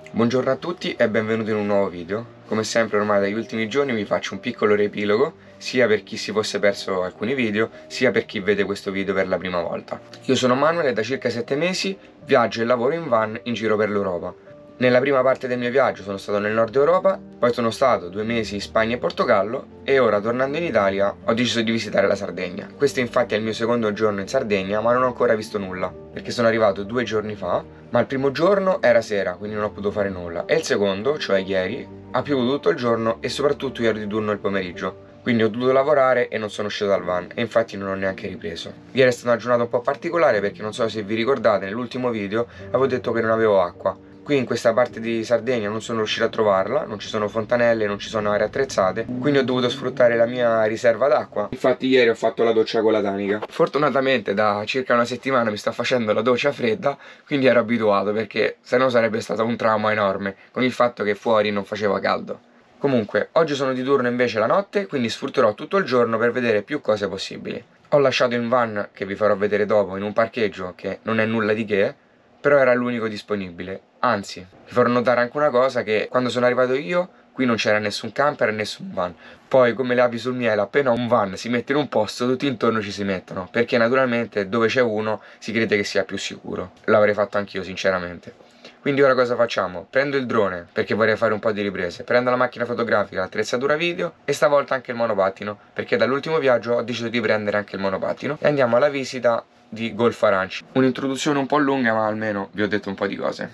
Buongiorno a tutti e benvenuti in un nuovo video. Come sempre ormai dagli ultimi giorni vi faccio un piccolo riepilogo, sia per chi si fosse perso alcuni video, sia per chi vede questo video per la prima volta. Io sono Manuel e da circa 7 mesi viaggio e lavoro in van in giro per l'Europa. Nella prima parte del mio viaggio sono stato nel nord Europa, poi sono stato 2 mesi in Spagna e Portogallo e ora, tornando in Italia, ho deciso di visitare la Sardegna. Questo infatti è il mio secondo giorno in Sardegna, ma non ho ancora visto nulla, perché sono arrivato 2 giorni fa, ma il primo giorno era sera, quindi non ho potuto fare nulla, e il secondo, cioè ieri, ha piovuto tutto il giorno e soprattutto io ero di turno il pomeriggio. Quindi ho dovuto lavorare e non sono uscito dal van e infatti non ho neanche ripreso. Ieri è stata una giornata un po' particolare perché non so se vi ricordate, nell'ultimo video avevo detto che non avevo acqua. Qui in questa parte di Sardegna non sono riuscito a trovarla, non ci sono fontanelle, non ci sono aree attrezzate, quindi ho dovuto sfruttare la mia riserva d'acqua. Infatti ieri ho fatto la doccia con la tanica. Fortunatamente da circa una settimana mi sta facendo la doccia fredda, quindi ero abituato perché sennò sarebbe stato un trauma enorme con il fatto che fuori non faceva caldo. Comunque, oggi sono di turno invece la notte, quindi sfrutterò tutto il giorno per vedere più cose possibili. Ho lasciato il van, che vi farò vedere dopo, in un parcheggio che non è nulla di che, però era l'unico disponibile. Anzi, vi farò notare anche una cosa, che quando sono arrivato io, qui non c'era nessun camper e nessun van. Poi, come le api sul miele, appena un van si mette in un posto, tutti intorno ci si mettono, perché naturalmente dove c'è uno si crede che sia più sicuro. L'avrei fatto anch'io, sinceramente. Quindi ora cosa facciamo? Prendo il drone, perché vorrei fare un po' di riprese, prendo la macchina fotografica, l'attrezzatura video e stavolta anche il monopattino, perché dall'ultimo viaggio ho deciso di prendere anche il monopattino e andiamo alla visita di Golfo Aranci. Un'introduzione un po' lunga, ma almeno vi ho detto un po' di cose.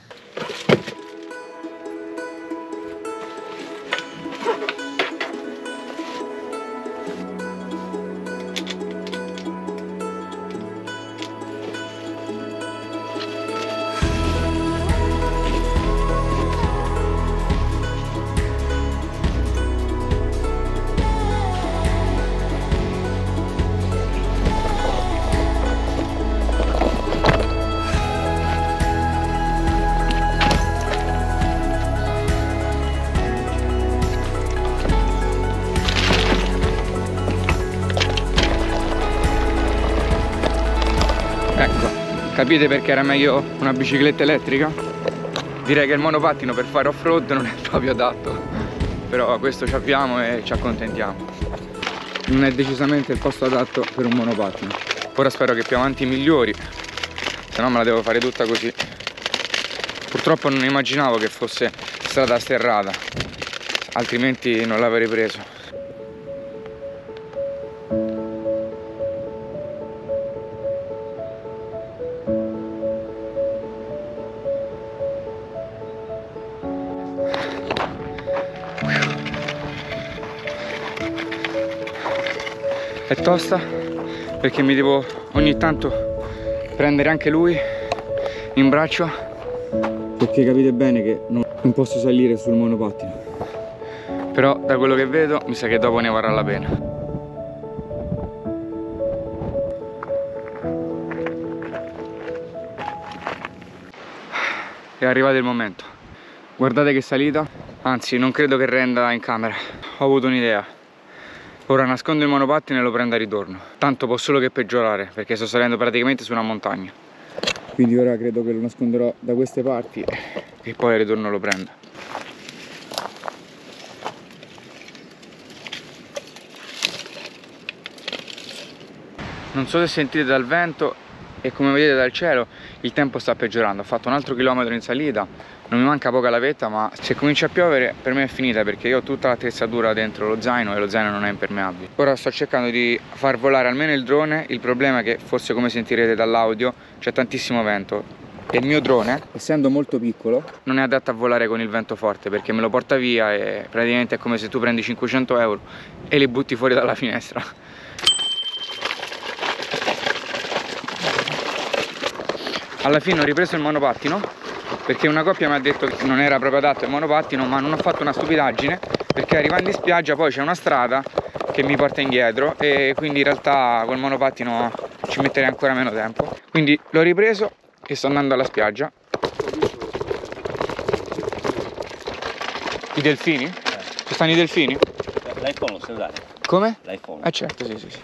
Ecco, capite perché era meglio una bicicletta elettrica? Direi che il monopattino per fare off-road non è proprio adatto, però questo ci abbiamo e ci accontentiamo. Non è decisamente il posto adatto per un monopattino. Ora spero che più avanti migliori, se no me la devo fare tutta così. Purtroppo non immaginavo che fosse strada sterrata, altrimenti non l'avrei preso. È tosta perché mi devo ogni tanto prendere anche lui in braccio, perché capite bene che non posso salire sul monopattino, però da quello che vedo mi sa che dopo ne varrà la pena. È arrivato il momento, guardate che salita, anzi non credo che renda in camera, ho avuto un'idea. Ora nascondo il monopattino e lo prendo a ritorno. Tanto può solo che peggiorare, perché sto salendo praticamente su una montagna. Quindi ora credo che lo nasconderò da queste parti e poi al ritorno lo prendo. Non so se sentite dal vento e come vedete dal cielo il tempo sta peggiorando. Ho fatto un altro chilometro in salita. Non mi manca poca la vetta, ma se comincia a piovere per me è finita, perché io ho tutta l'attrezzatura dentro lo zaino e lo zaino non è impermeabile. Ora sto cercando di far volare almeno il drone. Il problema è che, forse come sentirete dall'audio, c'è tantissimo vento e il mio drone, essendo molto piccolo, non è adatto a volare con il vento forte, perché me lo porta via e praticamente è come se tu prendi 500 euro e li butti fuori dalla finestra. Alla fine ho ripreso il monopattino perché una coppia mi ha detto che non era proprio adatto il monopattino, ma non ho fatto una stupidaggine, perché arrivando in spiaggia poi c'è una strada che mi porta indietro e quindi in realtà col monopattino ci metterei ancora meno tempo. Quindi l'ho ripreso e sto andando alla spiaggia. I delfini? Ci stanno i delfini? L'iPhone lo sai usare? Come? L'iPhone. Certo, sì, sì, sì.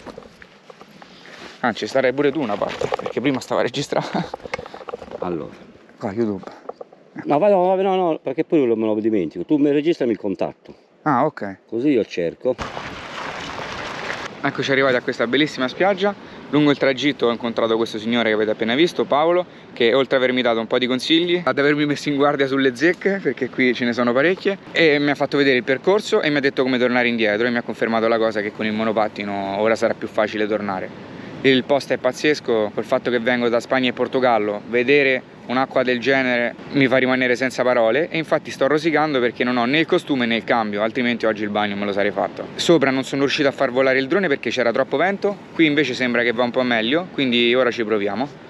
Anzi, starei pure tu una parte, perché prima stava registrando. Allora, Qua, YouTube. No, no, perché poi me lo dimentico. Tu mi registrami il contatto. Ah, ok. Così io cerco. Eccoci arrivati a questa bellissima spiaggia. Lungo il tragitto ho incontrato questo signore che avete appena visto, Paolo, che oltre ad avermi dato un po' di consigli, ad avermi messo in guardia sulle zecche, perché qui ce ne sono parecchie, e mi ha fatto vedere il percorso e mi ha detto come tornare indietro e mi ha confermato la cosa che con il monopattino ora sarà più facile tornare. Il posto è pazzesco, col fatto che vengo da Spagna e Portogallo, vedere un'acqua del genere mi fa rimanere senza parole e infatti sto rosicando perché non ho né il costume né il cambio, altrimenti oggi il bagno me lo sarei fatto. Sopra non sono riuscito a far volare il drone perché c'era troppo vento, qui invece sembra che va un po' meglio, quindi ora ci proviamo.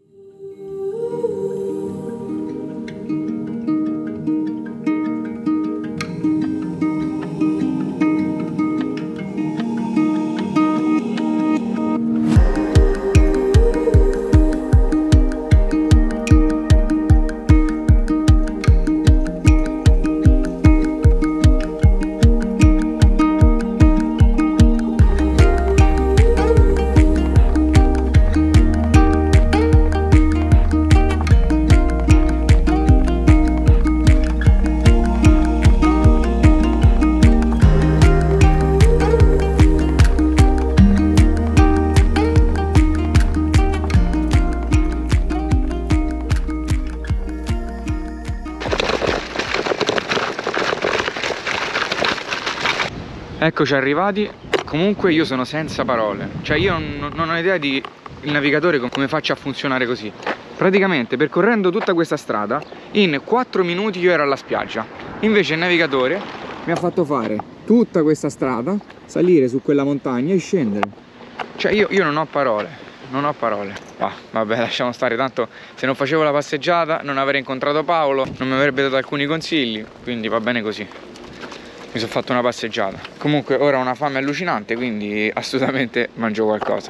Eccoci arrivati, comunque io sono senza parole, cioè io non ho idea di il navigatore come faccia a funzionare così. Praticamente percorrendo tutta questa strada in 4 minuti io ero alla spiaggia, invece il navigatore mi ha fatto fare tutta questa strada, salire su quella montagna e scendere. Cioè io non ho parole, non ho parole. Vabbè, lasciamo stare, tanto se non facevo la passeggiata non avrei incontrato Paolo, non mi avrebbe dato alcuni consigli, quindi va bene così. Mi sono fatto una passeggiata. Comunque ora ho una fame allucinante, quindi assolutamente mangio qualcosa.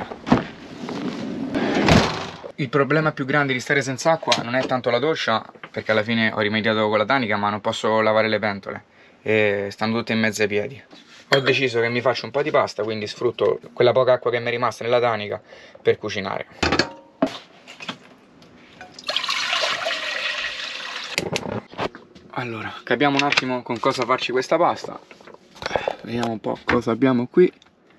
Il problema più grande di stare senza acqua non è tanto la doccia, perché alla fine ho rimediato con la tanica, ma non posso lavare le pentole e stanno tutte in mezzo ai piedi. Ho deciso che mi faccio un po' di pasta, quindi sfrutto quella poca acqua che mi è rimasta nella tanica per cucinare. Allora, capiamo un attimo con cosa farci questa pasta. Vediamo un po' cosa abbiamo qui.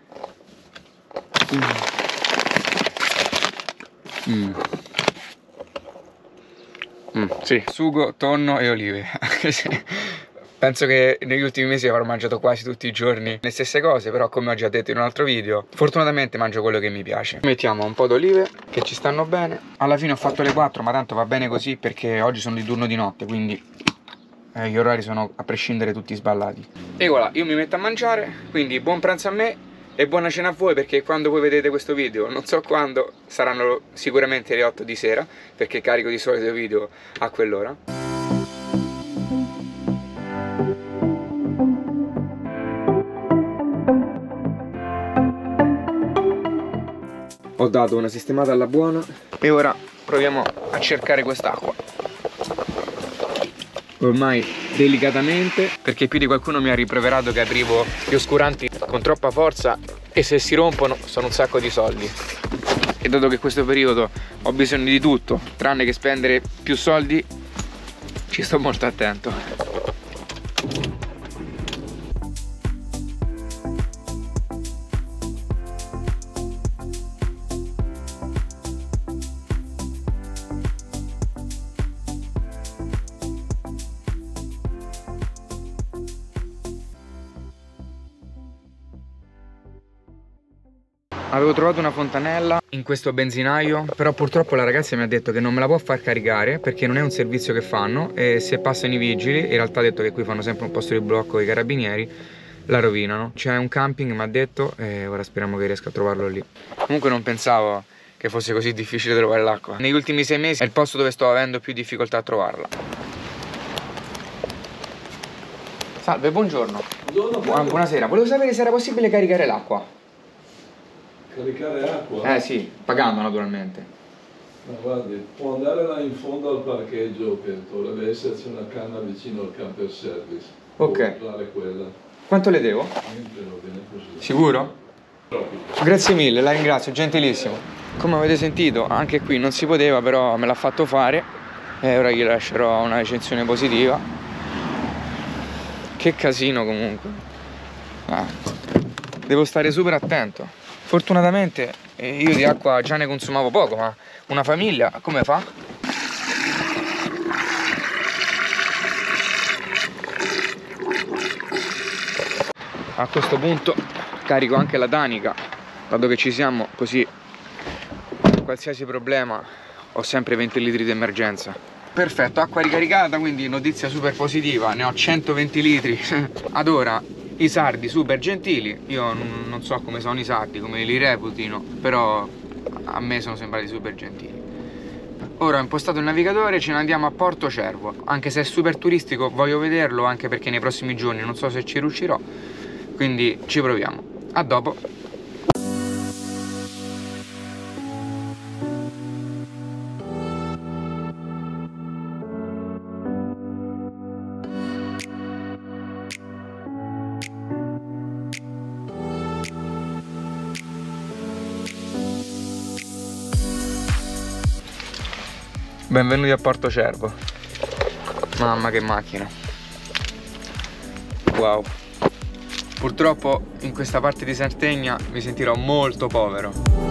Sì, sugo, tonno e olive. Penso che negli ultimi mesi avrò mangiato quasi tutti i giorni le stesse cose, però come ho già detto in un altro video, fortunatamente mangio quello che mi piace. Mettiamo un po' d'olive che ci stanno bene. Alla fine ho fatto le 4, ma tanto va bene così perché oggi sono di turno di notte, quindi gli orari sono a prescindere tutti sballati. E voilà, io mi metto a mangiare, quindi buon pranzo a me e buona cena a voi, perché quando voi vedete questo video, non so quando, saranno sicuramente le 8 di sera, perché carico di solito video a quell'ora. Ho dato una sistemata alla buona e ora proviamo a cercare quest'acqua. Ormai delicatamente, perché più di qualcuno mi ha rimproverato che aprivo gli oscuranti con troppa forza e se si rompono sono un sacco di soldi. E dato che questo periodo ho bisogno di tutto tranne che spendere più soldi, ci sto molto attento. Avevo trovato una fontanella in questo benzinaio, però purtroppo la ragazza mi ha detto che non me la può far caricare perché non è un servizio che fanno e se passano i vigili, in realtà ha detto che qui fanno sempre un posto di blocco i carabinieri, la rovinano. C'è un camping, mi ha detto, e ora speriamo che riesca a trovarlo lì. Comunque non pensavo che fosse così difficile trovare l'acqua. Negli ultimi 6 mesi è il posto dove sto avendo più difficoltà a trovarla. Salve, buongiorno. Buonasera, volevo sapere se era possibile caricare l'acqua. Caricare acqua? Sì, pagando naturalmente. Ma guardi, può andare là in fondo al parcheggio che dovrebbe esserci una canna vicino al camper service. Ok. Può usare quella. Quanto le devo? Niente, va bene così. Sicuro? Grazie mille, la ringrazio, gentilissimo. Come avete sentito, anche qui non si poteva, però me l'ha fatto fare e ora gli lascerò una recensione positiva. Che casino comunque. Devo stare super attento. Fortunatamente io di acqua già ne consumavo poco, ma una famiglia come fa? A questo punto carico anche la tanica, dato che ci siamo, così qualsiasi problema ho sempre 20 litri di emergenza. Perfetto, acqua ricaricata, quindi notizia super positiva, ne ho 120 litri. Ad ora i sardi super gentili, io non so come sono i sardi, come li reputino, però a me sono sembrati super gentili. Ora ho impostato il navigatore, ce ne andiamo a Porto Cervo, anche se è super turistico voglio vederlo, anche perché nei prossimi giorni non so se ci riuscirò, quindi ci proviamo. A dopo. Benvenuti a Porto Cervo. Mamma che macchina. Wow. Purtroppo in questa parte di Sardegna mi sentirò molto povero.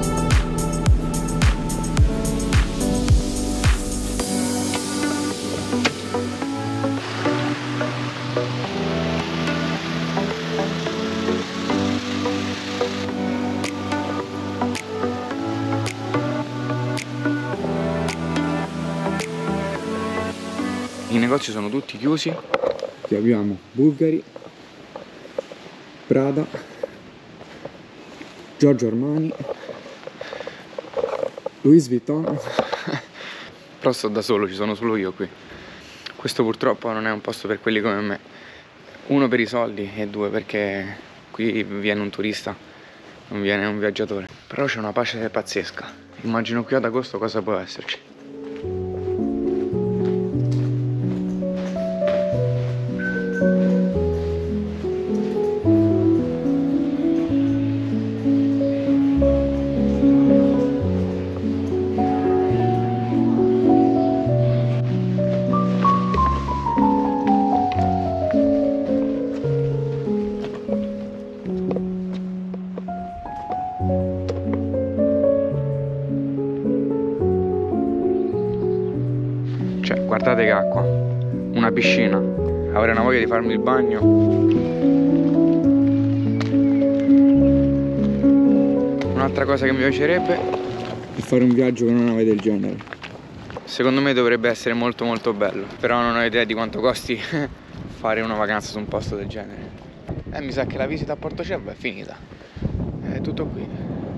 I negozi sono tutti chiusi. Qui abbiamo Bulgari, Prada, Giorgio Armani, Louis Vuitton. Però sto da solo, ci sono solo io qui. Questo purtroppo non è un posto per quelli come me. Uno per i soldi e due perché qui viene un turista, non viene un viaggiatore. Però c'è una pace pazzesca. Immagino qui ad agosto cosa può esserci. Cioè, guardate che acqua, una piscina, avrei una voglia di farmi il bagno. Un'altra cosa che mi piacerebbe è fare un viaggio con una nave del genere. Secondo me dovrebbe essere molto molto bello, però non ho idea di quanto costi fare una vacanza su un posto del genere. Mi sa che la visita a Porto Cervo è finita, è tutto qui.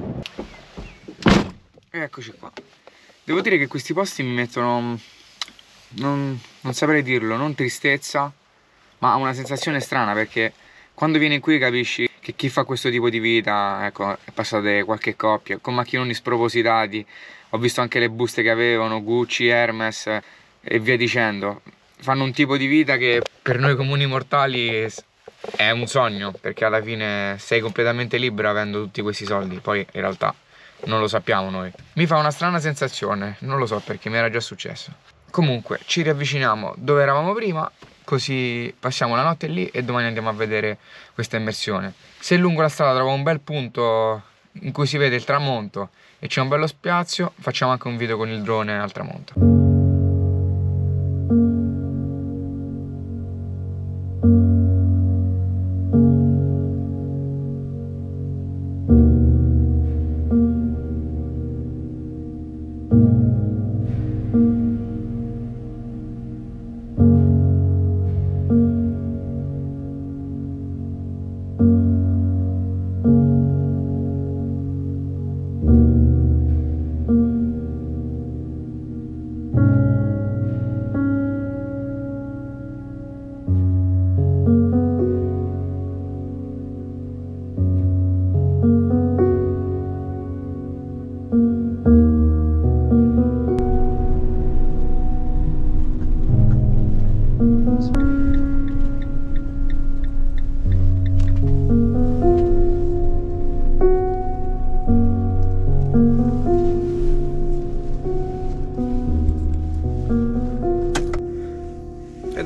E eccoci qua. Devo dire che questi posti mi mettono... Non saprei dirlo, non tristezza, ma una sensazione strana, perché quando vieni qui capisci che chi fa questo tipo di vita, ecco, è passate qualche coppia con macchinoni spropositati, ho visto anche le buste che avevano, Gucci, Hermes e via dicendo, fanno un tipo di vita che per noi comuni mortali è un sogno, perché alla fine sei completamente libero avendo tutti questi soldi, poi in realtà non lo sappiamo noi. Mi fa una strana sensazione, non lo so perché mi era già successo. Comunque ci riavviciniamo dove eravamo prima, così passiamo la notte lì e domani andiamo a vedere questa immersione. Se lungo la strada trovo un bel punto in cui si vede il tramonto e c'è un bello spazio, facciamo anche un video con il drone al tramonto.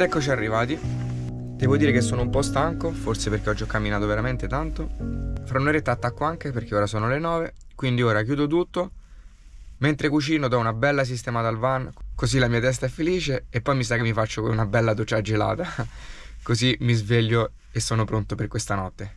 eccoci arrivati. Devo dire che sono un po' stanco, forse perché oggi ho camminato veramente tanto. Fra un'oretta attacco anche perché ora sono le 9, quindi ora chiudo tutto. Mentre cucino do una bella sistemata al van, così la mia testa è felice e poi mi sa che mi faccio una bella doccia gelata, così mi sveglio e sono pronto per questa notte.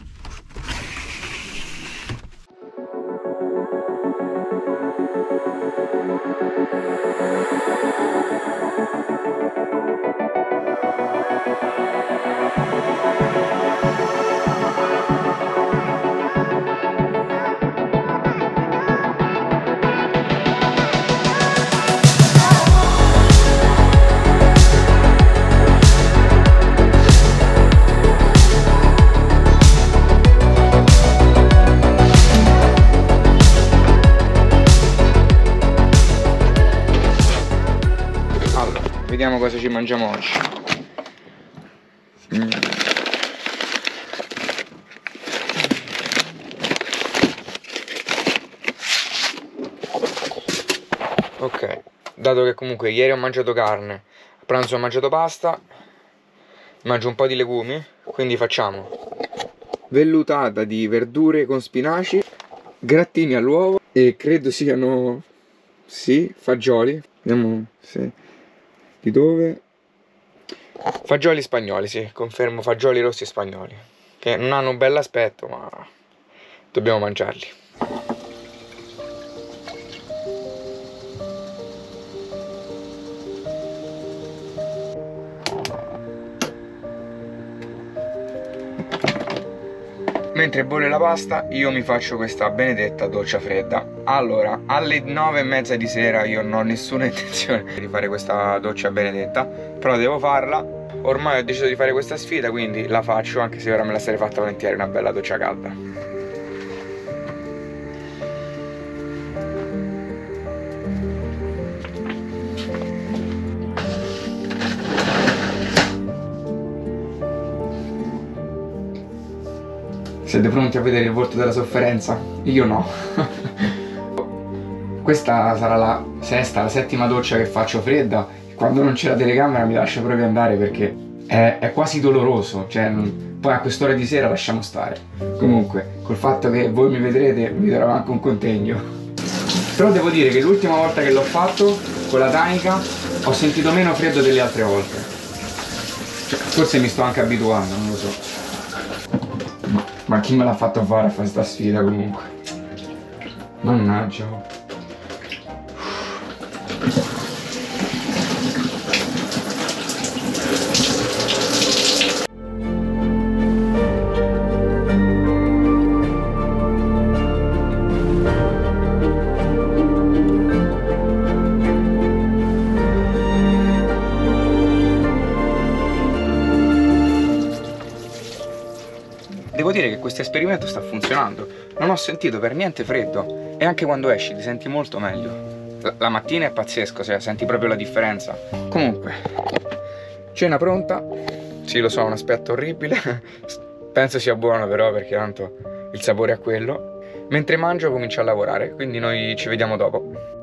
Vediamo cosa ci mangiamo oggi. Ok, dato che comunque ieri ho mangiato carne, a pranzo ho mangiato pasta, mangio un po' di legumi, quindi facciamo vellutata di verdure con spinaci, grattini all'uovo e credo siano, sì, fagioli. Vediamo se... Di dove? Fagioli spagnoli, sì, confermo, fagioli rossi spagnoli, che non hanno un bel aspetto, ma dobbiamo mangiarli. Mentre bolle la pasta io mi faccio questa benedetta doccia fredda. Allora, alle 9:30 di sera io non ho nessuna intenzione di fare questa doccia benedetta, però devo farla. Ormai ho deciso di fare questa sfida, quindi la faccio, anche se ora me la sarei fatta volentieri una bella doccia calda. Siete pronti a vedere il volto della sofferenza? Io no. Questa sarà la settima doccia che faccio fredda. Quando non c'è la telecamera mi lascio proprio andare perché è quasi doloroso. Cioè, poi a quest'ora di sera lasciamo stare. Comunque, col fatto che voi mi vedrete, vi darò anche un contegno. Però devo dire che l'ultima volta che l'ho fatto, con la tanica, ho sentito meno freddo delle altre volte. Cioè, forse mi sto anche abituando, non lo so. Ma chi me l'ha fatto fare a fare sta sfida comunque? Mannaggia. Devo dire che questo esperimento sta funzionando, non ho sentito per niente freddo e anche quando esci ti senti molto meglio. La mattina è pazzesco, cioè senti proprio la differenza. Comunque, cena pronta, sì lo so, un aspetto orribile, penso sia buono però perché tanto il sapore è quello. Mentre mangio comincio a lavorare, quindi noi ci vediamo dopo.